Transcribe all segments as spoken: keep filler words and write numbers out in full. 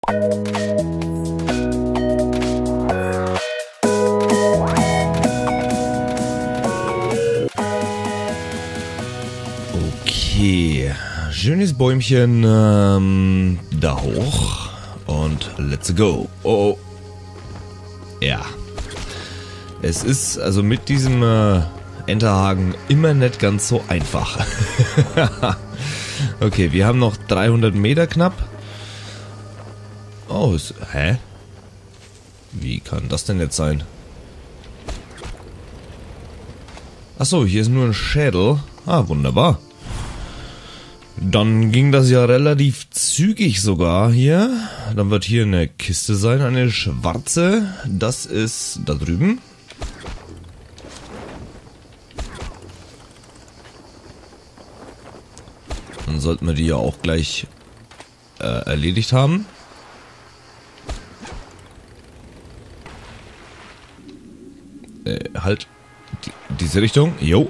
Okay, schönes Bäumchen, ähm, da hoch und let's go. Oh, oh. Ja. Es ist also mit diesem äh, Enterhaken immer nicht ganz so einfach. Okay, wir haben noch dreihundert Meter knapp. Oh, ist, hä? Wie kann das denn jetzt sein? Achso, hier ist nur ein Schädel. Ah, wunderbar. Dann ging das ja relativ zügig sogar hier. Dann wird hier eine Kiste sein, eine schwarze. Das ist da drüben. Dann sollten wir die ja auch gleich äh, erledigt haben. Äh, halt. Die, diese Richtung. Jo.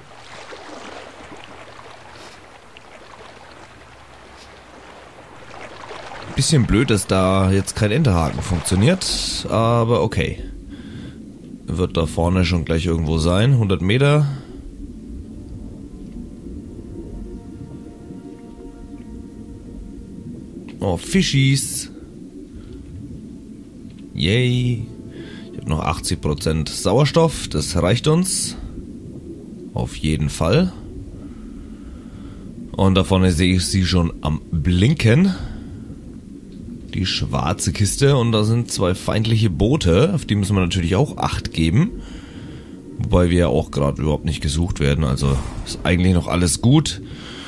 Bisschen blöd, dass da jetzt kein Enterhaken funktioniert. Aber okay. Wird da vorne schon gleich irgendwo sein. hundert Meter. Oh, Fischis. Yay. Ich habe noch achtzig Prozent Sauerstoff. Das reicht uns. Auf jeden Fall. Und da vorne sehe ich sie schon am Blinken. Die schwarze Kiste. Und da sind zwei feindliche Boote. Auf die müssen wir natürlich auch Acht geben. Wobei wir ja auch gerade überhaupt nicht gesucht werden. Also ist eigentlich noch alles gut.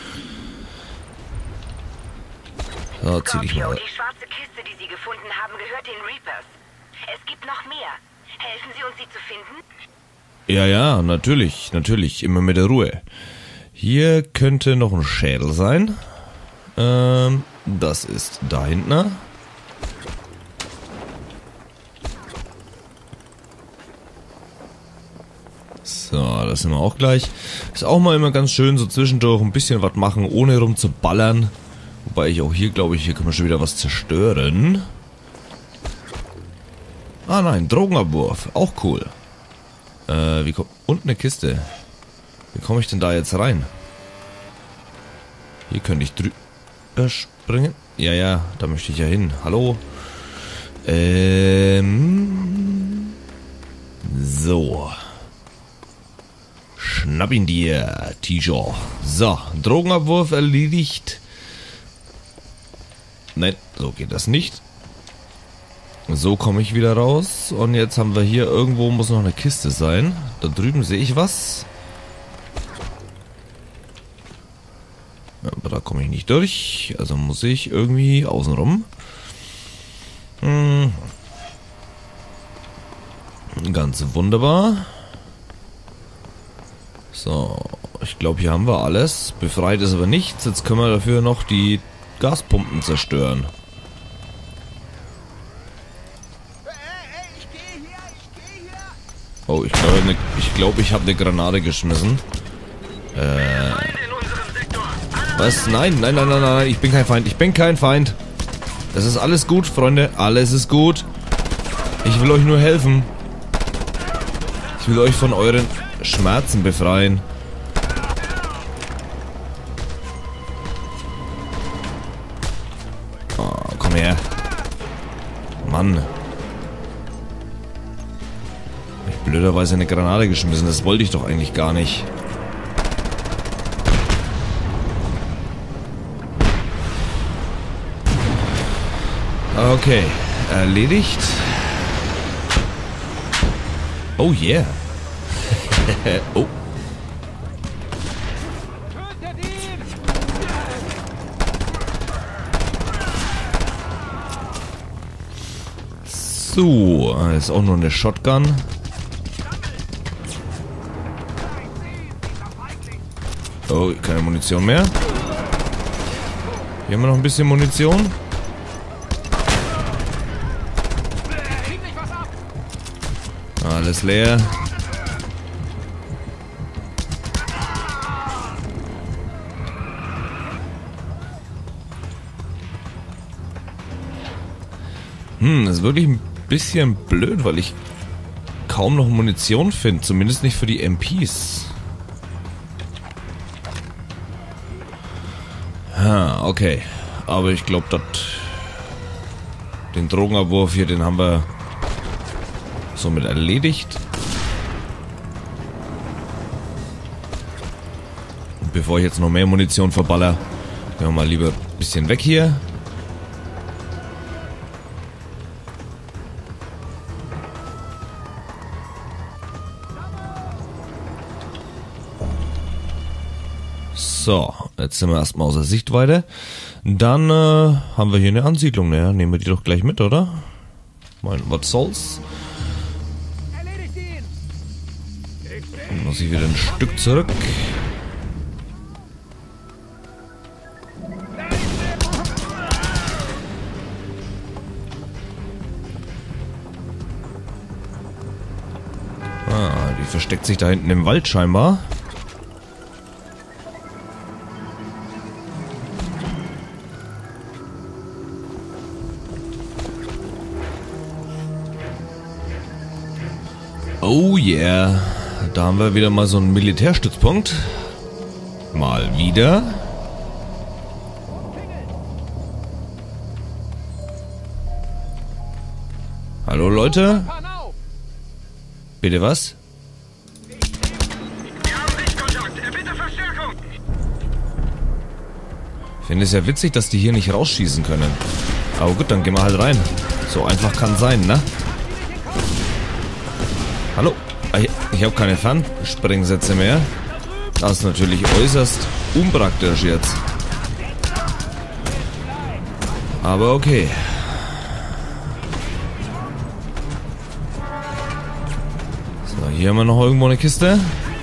So, zieh dich mal. Die schwarze Kiste, die Sie gefunden haben, gehört den Reapers. Es gibt noch mehr. Helfen Sie uns, sie zu finden? Ja, ja, natürlich, natürlich. Immer mit der Ruhe. Hier könnte noch ein Schädel sein. Ähm, das ist da hinten. So, das sind wir auch gleich. Ist auch mal immer ganz schön, so zwischendurch ein bisschen was machen, ohne rumzuballern. Wobei ich auch hier, glaube ich, hier können wir schon wieder was zerstören. Ah nein, Drogenabwurf. Auch cool. Äh, wie kommt... Und eine Kiste. Wie komme ich denn da jetzt rein? Hier könnte ich drüber springen. Ja, ja, da möchte ich ja hin. Hallo? Ähm... So. Schnapp ihn dir, T-Shirt. So, Drogenabwurf erledigt. Nein, so geht das nicht. So komme ich wieder raus. Und jetzt haben wir hier irgendwo, muss noch eine Kiste sein. Da drüben sehe ich was. Aber da komme ich nicht durch. Also muss ich irgendwie außenrum. Hm. Ganz wunderbar. So, ich glaube, hier haben wir alles. Befreit ist aber nichts. Jetzt können wir dafür noch die Gaspumpen zerstören. Oh, ich glaube, ne, ich, glaub, ich habe eine Granate geschmissen. Äh. Was? Nein, nein, nein, nein, nein. Ich bin kein Feind. Ich bin kein Feind. Das ist alles gut, Freunde. Alles ist gut. Ich will euch nur helfen. Ich will euch von euren Schmerzen befreien. Oh, komm her. Mann. Hab ich blöderweise eine Granate geschmissen. Das wollte ich doch eigentlich gar nicht. Okay. Erledigt. Oh yeah. Oh. So, ist auch nur eine Shotgun. Oh, keine Munition mehr. Hier haben wir noch ein bisschen Munition. Alles leer. Hm, das ist wirklich ein bisschen blöd, weil ich kaum noch Munition finde. Zumindest nicht für die M Ps. Ha, okay. Aber ich glaube, dass den Drogenabwurf hier, den haben wir somit erledigt. Und bevor ich jetzt noch mehr Munition verballer, gehen wir mal lieber ein bisschen weg hier. So, jetzt sind wir erstmal außer Sichtweite. Dann äh, haben wir hier eine Ansiedlung. Naja, nehmen wir die doch gleich mit, oder? Mein, was soll's? Dann muss ich wieder ein Stück zurück. Ah, die versteckt sich da hinten im Wald scheinbar. Oh yeah, da haben wir wieder mal so einen Militärstützpunkt. Mal wieder. Hallo Leute. Bitte was? Ich finde es ja witzig, dass die hier nicht rausschießen können. Aber gut, dann gehen wir halt rein. So einfach kann sein, ne? Hallo, ich habe keine Fernsprengsätze mehr. Das ist natürlich äußerst unpraktisch jetzt. Aber okay. So, hier haben wir noch irgendwo eine Kiste.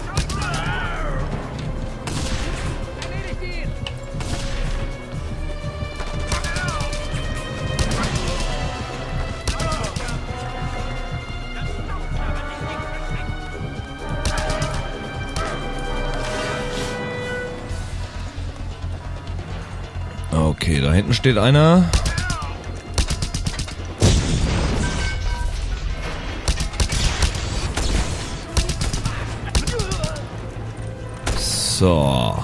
Okay, da hinten steht einer. So.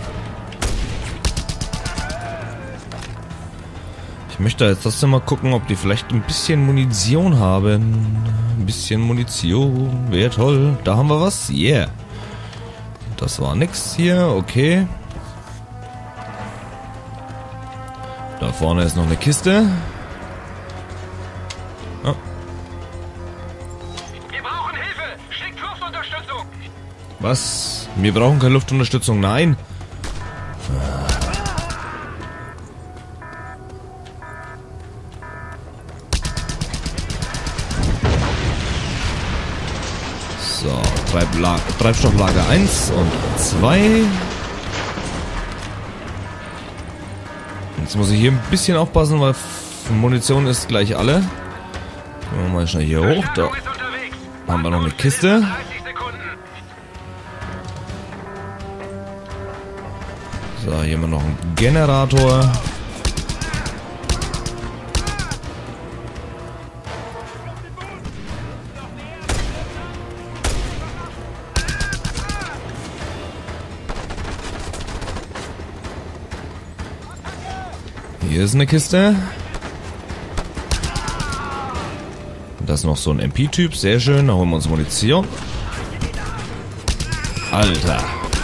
Ich möchte jetzt trotzdem mal gucken, ob die vielleicht ein bisschen Munition haben. Ein bisschen Munition. Wäre toll. Da haben wir was. Yeah. Das war nix hier. Okay. Da vorne ist noch eine Kiste. Oh. Wir brauchen Hilfe! Schickt Luftunterstützung! Was? Wir brauchen keine Luftunterstützung. Nein. So, Treibla- Treibstofflager eins und zwei. Jetzt muss ich hier ein bisschen aufpassen, weil Munition ist gleich alle. Gehen wir mal schnell hier hoch. Da haben wir noch eine Kiste. So, hier haben wir noch einen Generator. Hier ist eine Kiste. Das ist noch so ein M P-Typ. Sehr schön. Da holen wir uns Munition. Alter.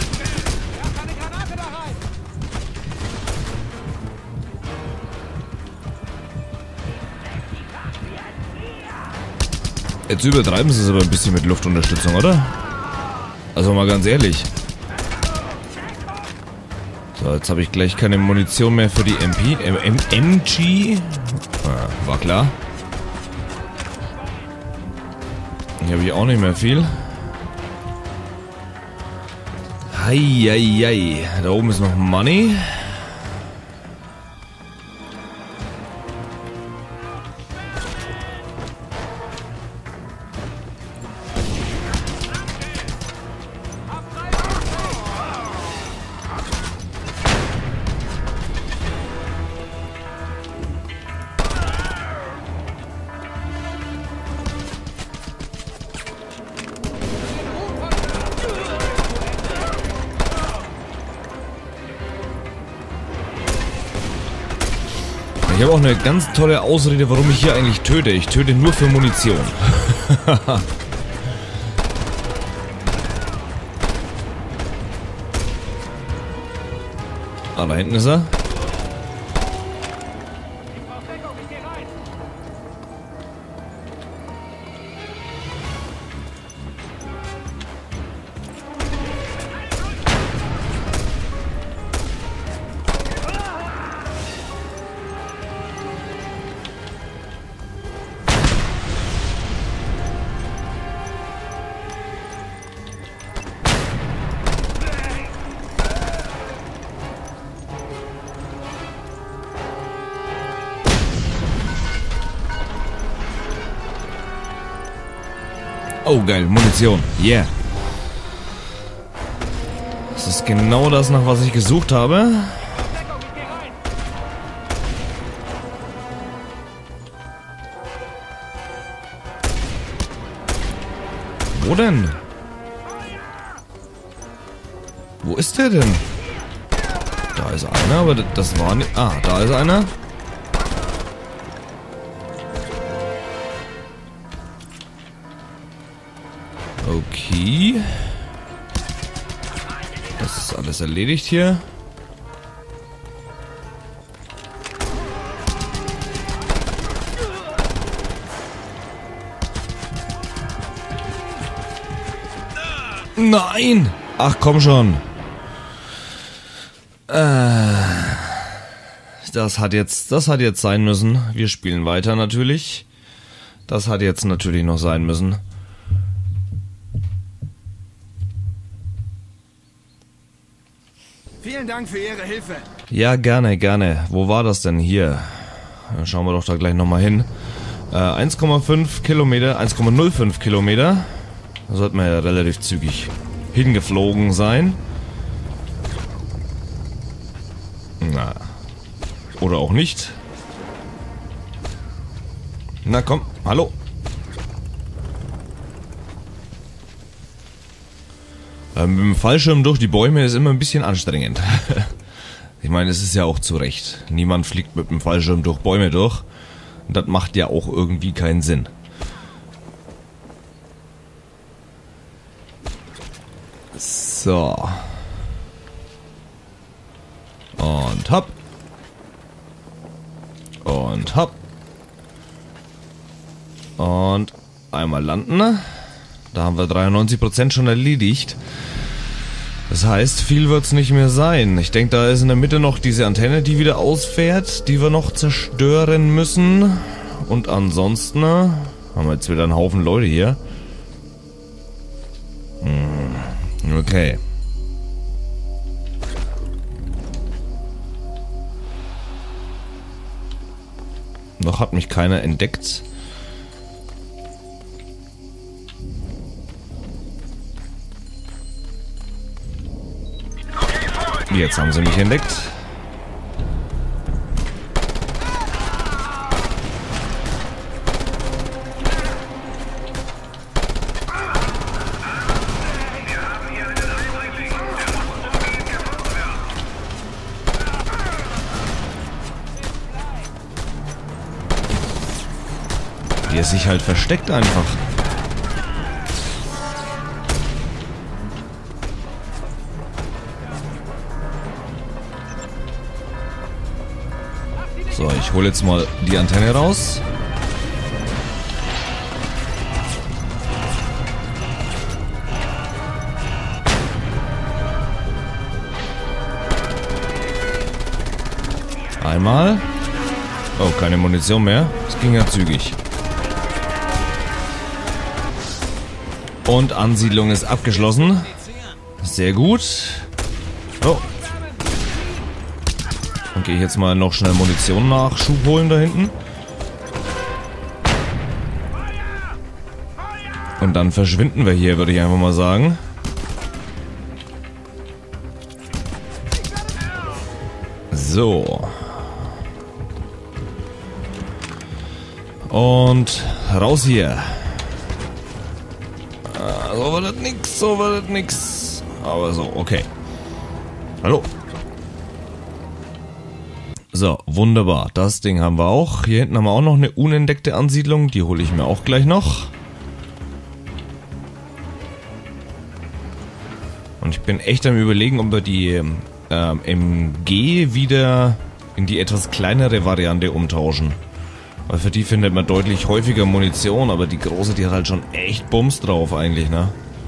Jetzt übertreiben sie es aber ein bisschen mit Luftunterstützung, oder? Also mal ganz ehrlich. So, jetzt habe ich gleich keine Munition mehr für die M P. M M M G. Ah, war klar. Hier habe ich auch nicht mehr viel. Heieiei. Da oben ist noch Money. habe auch eine ganz tolle Ausrede, warum ich hier eigentlich töte. Ich töte nur für Munition. Ah, da hinten ist er. Oh, geil, Munition. Yeah. Das ist genau das, nach was ich gesucht habe. Wo denn? Wo ist der denn? Da ist einer, aber das war nicht... Ah, da ist einer. Okay. Das ist alles erledigt hier. Nein! Ach, komm schon. Äh, das hat jetzt, das hat jetzt sein müssen. Wir spielen weiter natürlich. Das hat jetzt natürlich noch sein müssen. Vielen Dank für Ihre Hilfe. Ja, gerne, gerne. Wo war das denn hier? Dann schauen wir doch da gleich nochmal hin. Äh, eins Komma fünf Kilometer, eins Komma null fünf Kilometer. Da sollten wir ja relativ zügig hingeflogen sein. Na. Oder auch nicht. Na komm, hallo. Ähm, mit dem Fallschirm durch die Bäume ist immer ein bisschen anstrengend. Ich meine, es ist ja auch zu Recht. Niemand fliegt mit dem Fallschirm durch Bäume durch. Und das macht ja auch irgendwie keinen Sinn. So. Und hopp. Und hopp. Und einmal landen. Da haben wir dreiundneunzig Prozent schon erledigt. Das heißt, viel wird es nicht mehr sein. Ich denke, da ist in der Mitte noch diese Antenne, die wieder ausfährt, die wir noch zerstören müssen. Und ansonsten haben wir jetzt wieder einen Haufen Leute hier. Hm, okay. Noch hat mich keiner entdeckt. Jetzt haben sie mich entdeckt. Wie er sich halt versteckt einfach. So, ich hole jetzt mal die Antenne raus. Einmal. Oh, keine Munition mehr. Es ging ja zügig. Und Ansiedlung ist abgeschlossen. Sehr gut. Oh. Dann gehe ich jetzt mal noch schnell Munition Nachschub holen da hinten. Und dann verschwinden wir hier, würde ich einfach mal sagen. So. Und raus hier. Ah, so wird das nix, so wird das nix. Aber so, okay. Hallo. So, So, wunderbar. Das Ding haben wir auch. Hier hinten haben wir auch noch eine unentdeckte Ansiedlung. Die hole ich mir auch gleich noch. Und ich bin echt am Überlegen, ob wir die ähm, M G wieder in die etwas kleinere Variante umtauschen. Weil für die findet man deutlich häufiger Munition, aber die große, die hat halt schon echt Bums drauf eigentlich, ne?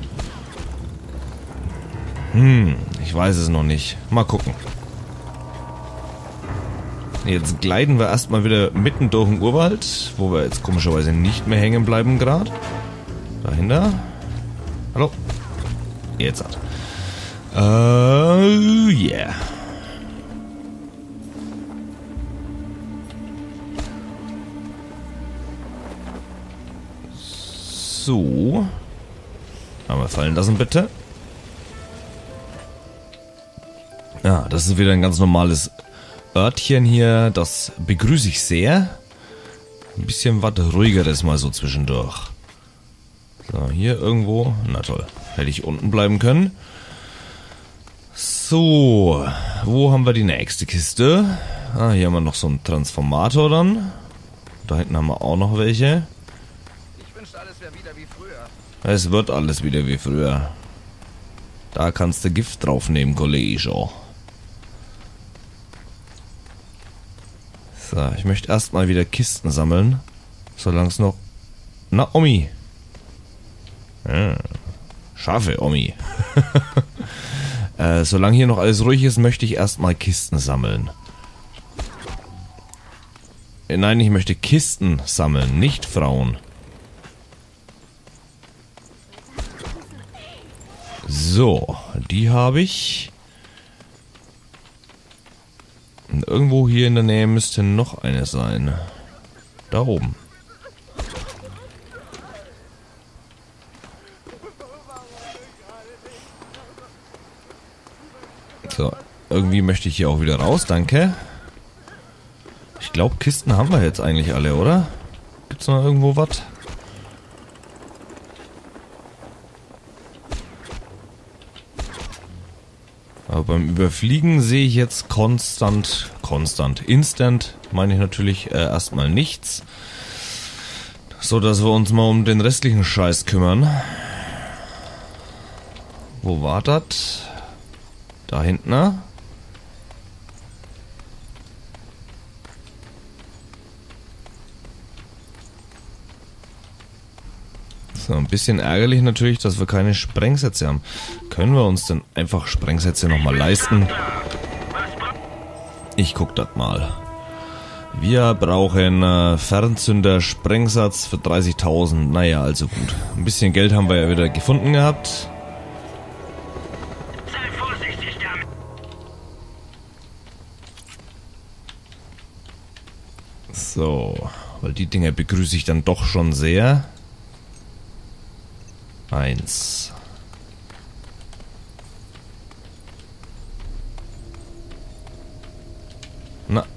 Hm, ich weiß es noch nicht. Mal gucken. Jetzt gleiten wir erstmal wieder mitten durch den Urwald, wo wir jetzt komischerweise nicht mehr hängen bleiben gerade. Dahinter. Hallo. Jetzt hat. Oh yeah. So. Aber fallen lassen bitte. Ja, das ist wieder ein ganz normales Örtchen hier. Das begrüße ich sehr. Ein bisschen was ruhigeres mal so zwischendurch. So, hier irgendwo. Na toll. Hätte ich unten bleiben können. So. Wo haben wir die nächste Kiste? Ah, hier haben wir noch so einen Transformator dann. Da hinten haben wir auch noch welche. Ich wünschte, alles wäre wieder wie früher. Es wird alles wieder wie früher. Da kannst du Gift draufnehmen, Kollege. So, ich möchte erstmal wieder Kisten sammeln. Solange es noch... Na, Omi. Ja, scharfe Omi. äh, solange hier noch alles ruhig ist, möchte ich erstmal Kisten sammeln. Äh, nein, ich möchte Kisten sammeln, nicht Frauen. So, die habe ich. Und irgendwo hier in der Nähe müsste noch eine sein. Da oben. So, irgendwie möchte ich hier auch wieder raus, danke. Ich glaube, Kisten haben wir jetzt eigentlich alle, oder? Gibt's noch irgendwo was? Aber beim Überfliegen sehe ich jetzt konstant, konstant, instant, meine ich natürlich äh, erstmal nichts. So, dass wir uns mal um den restlichen Scheiß kümmern. Wo war das? Da hinten, ne? So, ein bisschen ärgerlich natürlich, dass wir keine Sprengsätze haben. Können wir uns denn einfach Sprengsätze nochmal leisten? Ich guck das mal. Wir brauchen äh, Fernzünder, Sprengsatz für dreißigtausend. Naja, also gut. Ein bisschen Geld haben wir ja wieder gefunden gehabt. Sei vorsichtig damit. So, weil die Dinger begrüße ich dann doch schon sehr. Eins. Na.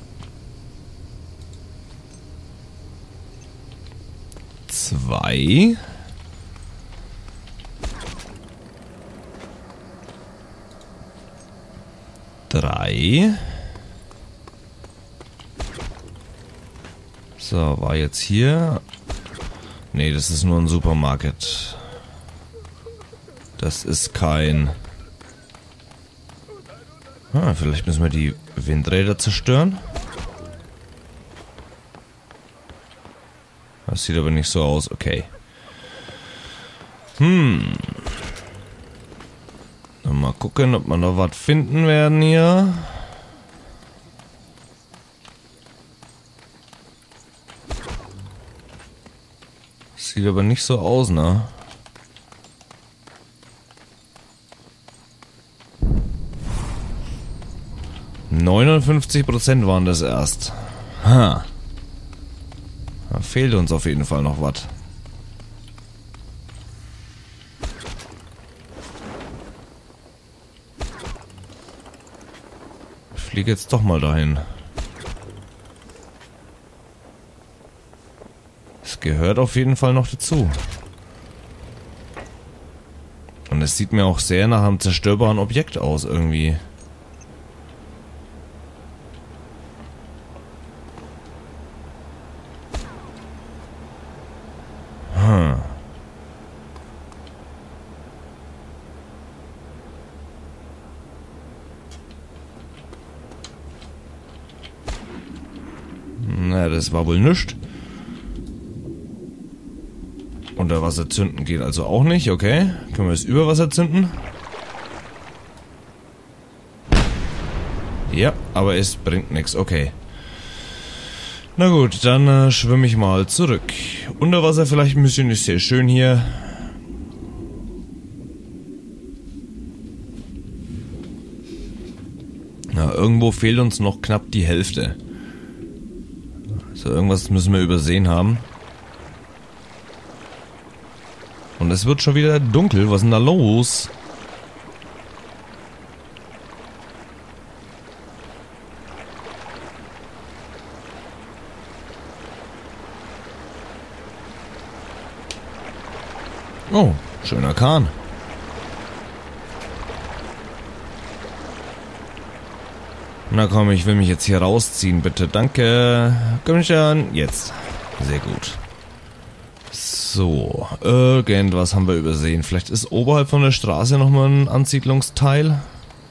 Zwei. Drei. So, war jetzt hier. Nee, das ist nur ein Supermarkt. Das ist kein... Ah, vielleicht müssen wir die Windräder zerstören. Das sieht aber nicht so aus. Okay. Hm. Mal gucken, ob wir noch was finden werden hier. Sieht aber nicht so aus, ne? neunundfünfzig Prozent waren das erst. Ha. Da fehlt uns auf jeden Fall noch was. Ich fliege jetzt doch mal dahin. Es gehört auf jeden Fall noch dazu. Und es sieht mir auch sehr nach einem zerstörbaren Objekt aus irgendwie. das war wohl nichts. Unter Wasser zünden geht also auch nicht, okay. Können wir das über Wasser zünden? Ja, aber es bringt nichts, okay. Na gut, dann äh, schwimme ich mal zurück. Unter Wasser vielleicht ein bisschen, ist sehr schön hier. Na, irgendwo fehlt uns noch knapp die Hälfte. So, irgendwas müssen wir übersehen haben. Und es wird schon wieder dunkel. Was ist denn da los? Oh, schöner Kahn. Na komm, ich will mich jetzt hier rausziehen, bitte. Danke. Komm schon. Jetzt. Sehr gut. So, irgendwas haben wir übersehen. Vielleicht ist oberhalb von der Straße nochmal ein Ansiedlungsteil.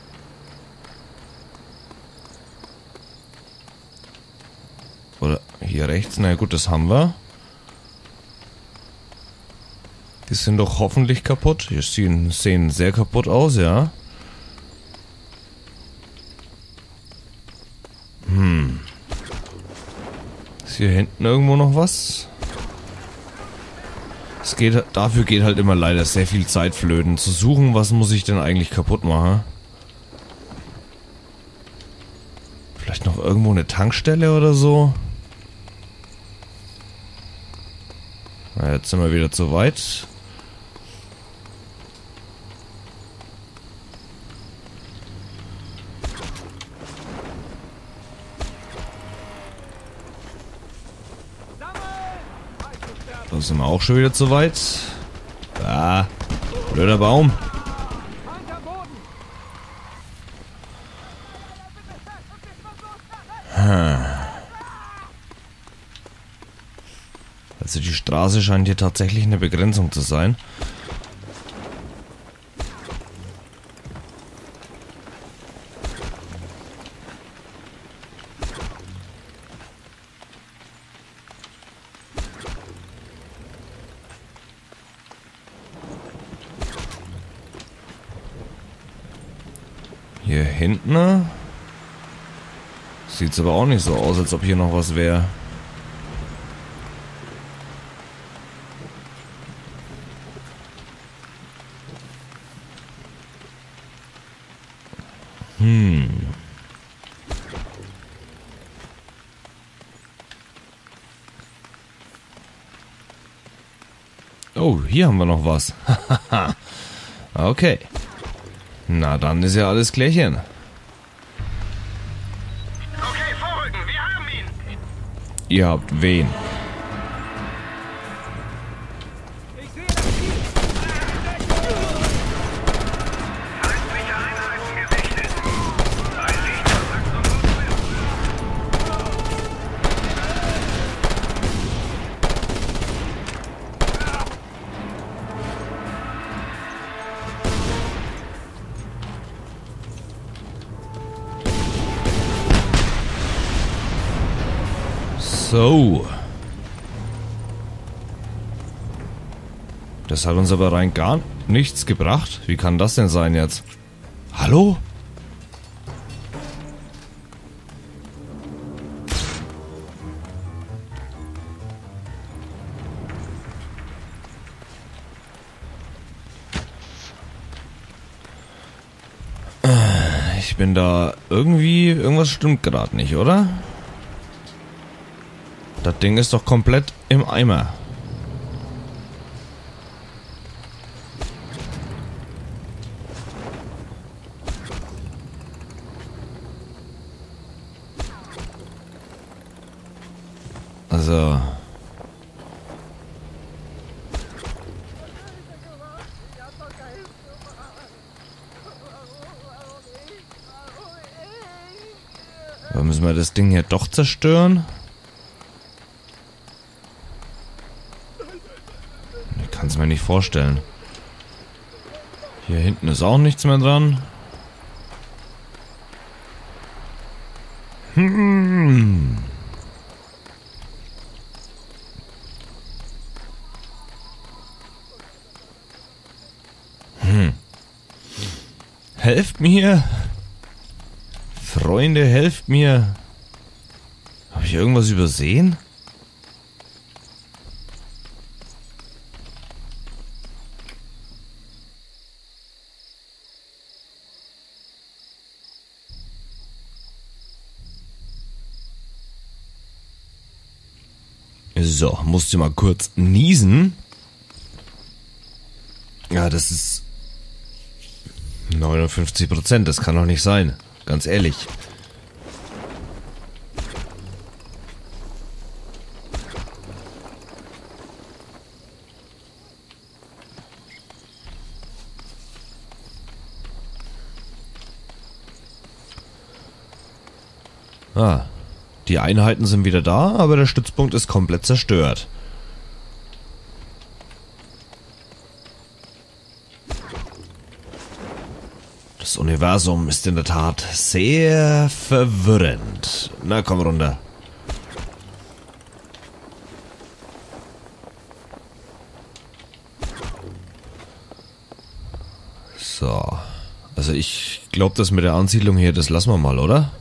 Oder hier rechts. Na gut, das haben wir. Die sind doch hoffentlich kaputt. Die sehen, sehen sehr kaputt aus, ja. Hm. Ist hier hinten irgendwo noch was? Es geht, dafür geht halt immer leider sehr viel Zeit flöten. Zu suchen, was muss ich denn eigentlich kaputt machen? Vielleicht noch irgendwo eine Tankstelle oder so? Na, jetzt sind wir wieder zu weit. Da sind wir auch schon wieder zu weit. Ah, blöder Baum. Hm. Also die Straße scheint hier tatsächlich eine Begrenzung zu sein. Hier hinten sieht es aber auch nicht so aus, als ob hier noch was wäre. Hm. Oh, hier haben wir noch was. Okay. Na, dann ist ja alles klärchen. Okay, vorrücken, wir haben ihn. Ihr habt wen? Ich sehe das Ziel. Feindliche Einheiten gesichtet. Ein Lichter sagt uns So. Das hat uns aber rein gar nichts gebracht. Wie kann das denn sein jetzt? Hallo? Ich bin da irgendwie... Irgendwas stimmt gerade nicht, oder? Das Ding ist doch komplett im Eimer. Also... Aber müssen wir das Ding hier doch zerstören? Ich kann es mir nicht vorstellen. Hier hinten ist auch nichts mehr dran. Hm. helft mir. Freunde, helft mir. Habe ich irgendwas übersehen? So, musste mal kurz niesen. Ja, das ist neunundfünfzig Prozent, das kann doch nicht sein. Ganz ehrlich. Ah, die Einheiten sind wieder da, aber der Stützpunkt ist komplett zerstört. Das Universum ist in der Tat sehr verwirrend. Na, komm runter. So. Also ich glaube, das mit der Ansiedlung hier, das lassen wir mal, oder?